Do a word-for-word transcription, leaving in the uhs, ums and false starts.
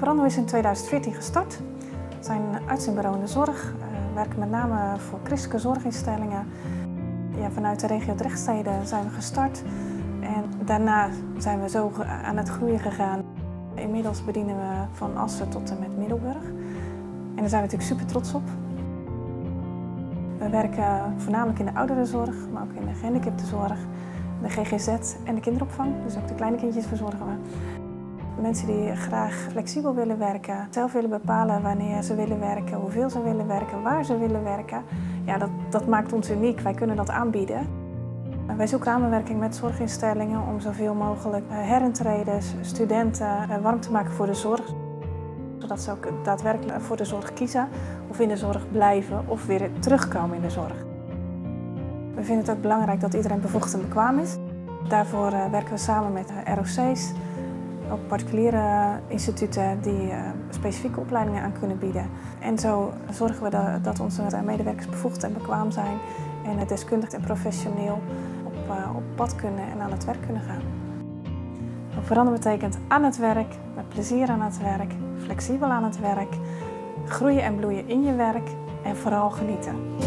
Verando is in tweeduizend veertien gestart. We zijn een uitzendbureau in de zorg. We werken met name voor christelijke zorginstellingen. Ja, vanuit de regio Drechtstede zijn we gestart. En daarna zijn we zo aan het groeien gegaan. Inmiddels bedienen we van Assen tot en met Middelburg. En daar zijn we natuurlijk super trots op. We werken voornamelijk in de ouderenzorg, maar ook in de gehandicaptenzorg, de G G Z en de kinderopvang. Dus ook de kleine kindjes verzorgen we. Mensen die graag flexibel willen werken, zelf willen bepalen wanneer ze willen werken, hoeveel ze willen werken, waar ze willen werken. Ja, dat, dat maakt ons uniek. Wij kunnen dat aanbieden. Wij zoeken samenwerking met zorginstellingen om zoveel mogelijk herintreders, studenten warm te maken voor de zorg. Zodat ze ook daadwerkelijk voor de zorg kiezen of in de zorg blijven of weer terugkomen in de zorg. We vinden het ook belangrijk dat iedereen bevoegd en bekwaam is. Daarvoor werken we samen met R O C's, ook particuliere instituten die specifieke opleidingen aan kunnen bieden. En zo zorgen we dat onze medewerkers bevoegd en bekwaam zijn en deskundig en professioneel op, op pad kunnen en aan het werk kunnen gaan. Veranderen betekent aan het werk, met plezier aan het werk, flexibel aan het werk, groeien en bloeien in je werk en vooral genieten.